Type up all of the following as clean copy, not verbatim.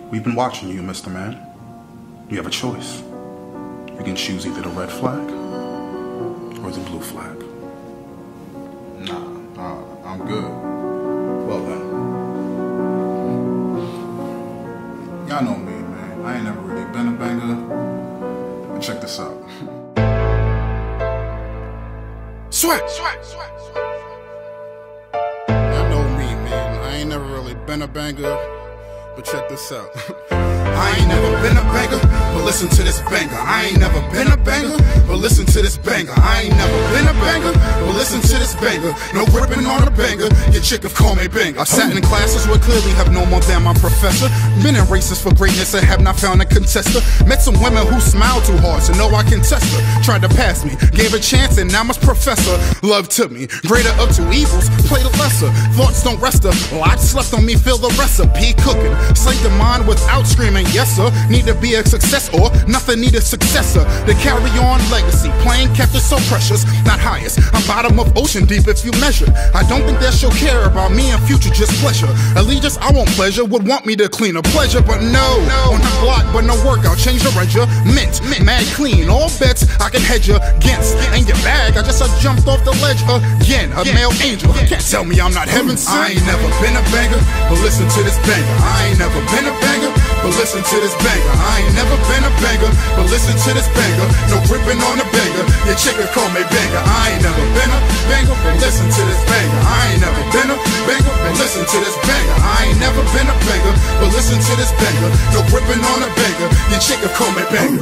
We've been watching you, Mr. Man. You have a choice. You can choose either the red flag or the blue flag. Nah, I'm good. Well then. Y'all know me, man. I ain't never really been a banger. But check this out. Sweat! Y'all know me, man. I ain't never really been a banger. But check this out. I ain't never been a banger, but listen to this banger. I ain't never been a banger, but listen to this banger. I ain't never been a banger, but listen to this banger. No gripping on a banger, your chick have called me banger. I've sat in classes where clearly have no more than my professor. Been in races for greatness and have not found a contester. Met some women who smile too hard, so know I can test her. Tried to pass me, gave a chance, and now I'm professor. Love to me, greater of two evils, play the lesser. Thoughts don't rest her, lots slept on me, feel the recipe cooking. Slate the mind without screaming, yes sir. Need to be a success or nothing need a successor. To carry on legacy, playing kept it so precious. Not highest, I'm bottom of ocean deep if you measure. I don't think that she'll care about me in future, just pleasure. Allegiance, I want pleasure, would want me to clean a pleasure, but no. On the block, but no workout, change the regiment. Mad clean, all bets I can hedge against. And your bag, I jumped off the ledge again. A male angel, can't tell me I'm not heaven sent. I ain't never been a banger, but listen to this banger. I ain't never been a banger, but listen to this banger. I ain't never been a banger, but listen to this banger. No gripping on a banger, your chick will call me banger. I ain't never been a banger, but listen to this banger. I ain't never been a banger, but listen to this banger. I ain't never been a banger, but listen to this banger. No gripping on a banger, your chick will call me banger.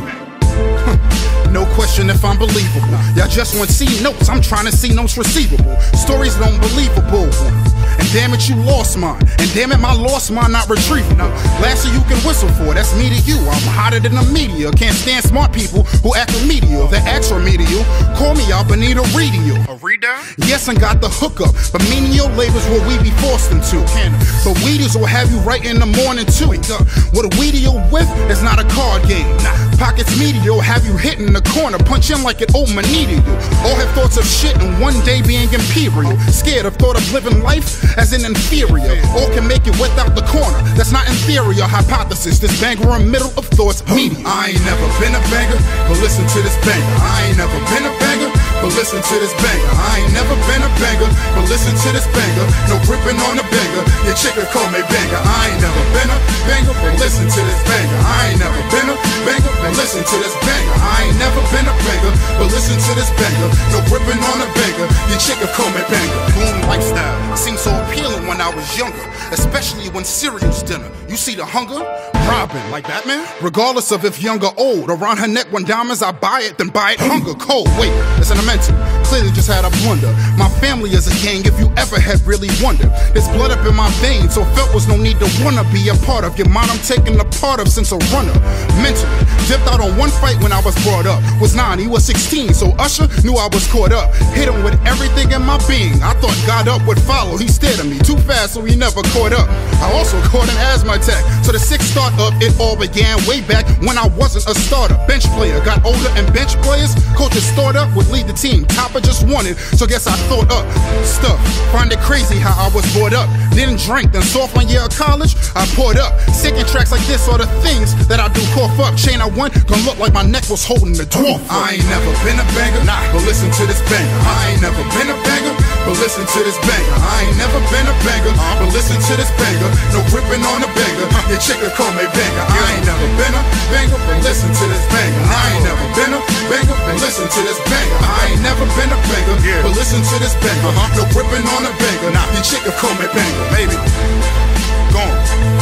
No question if I'm believable. Y'all just want C notes, I'm trying to see notes receivable. Stories don't believable. And damn it, you lost mine. And damn it, my lost mine not retrievable. Last you can whistle for, that's me to you. I'm hotter than the media. Can't stand smart people who act remedial. They're act remedial. Call me up and need a radio. A readout? Yes, and got the hookup. But menial labors will we be forced into. But Wheaties will have you right in the morning too. What a Wheatie with is not a card game. Pockets media have you hitting the corner, punch in like an old manita. All have thoughts of shit and one day being imperial. Scared of thought of living life as an inferior. All can make it without the corner. That's not inferior hypothesis. This banger in middle of thoughts media. I ain't never been a banger, but listen to this banger. I ain't never been a banger, but listen to this banger. I ain't never been a banger, but listen to this banger. No gripping on a banger, your chick will call me banger. I ain't never been a banger, but listen to this banger. I ain't never been a banger, but listen to this banger. I ain't never been a banger, but listen to this banger. No gripping on a banger, your chick will call me banger. Boom lifestyle seems so appealing when I was younger, especially when cereal's dinner. You see the hunger? Robin, like Batman? Regardless of if young or old, around her neck when diamonds, I buy it, then buy it hunger cold. Wait, it's an mental. Clearly just had a blunder. My family is a gang, if you ever had really wondered. There's blood up in my veins, so felt was no need to wanna be a part of your mind. I'm taking a part of since a runner. Mentally, dipped out on one fight when I was brought up. Was 9, he was 16, so Usher knew I was caught up. Hit him with everything in my being. I thought God up would follow. He stared at me too fast, so he never caught up. I also caught an asthma attack, so the 6 start up, it all began way back when I wasn't a starter. Bench player, got older and bench players. Coaches start up would lead the team. Topper just wanted, so guess I thought up stuff. Find it crazy how I was brought up. Didn't drink, then sophomore year of college, I poured up. Singing tracks like this are the things that I do cough up. Chain I won, gonna look like my neck was holding the dwarf. I ain't never been a banger, but listen to this banger. I ain't never been a banger, but listen to this banger. I ain't never been a banger, but listen to this banger. No gripping on a banger, your chick will call me banger. I ain't never been a banger, but listen to this banger. I ain't never been a banger, but listen to this banger. I ain't never been a banger, but listen to this banger. No gripping on a banger, your chick will call me banger. Maybe. Gone.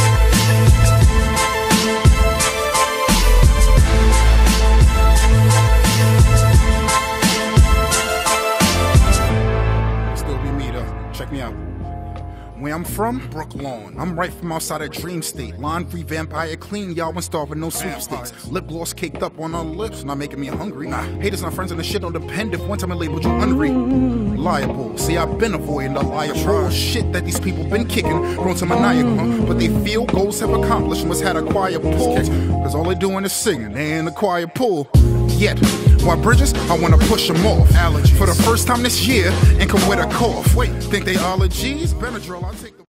Check me out. Where I'm from, Brooklyn. I'm right from outside of Dream State. Laundry, vampire, clean, y'all when starving, no sweepstakes. Lip gloss caked up on our lips, not making me hungry. Haters not friends and the shit don't depend if one time I labeled you unreliable. See, I've been avoiding the liable shit that these people been kicking, grown to maniacal. But they feel goals have accomplished, must had a choir pull. Cause all they doing is singing, they ain't a choir pull. Yet, why bridges? I wanna push them off. Allergies. For the first time this year, and come with a cough. Wait, think they allergies? Benadryl, I'll take the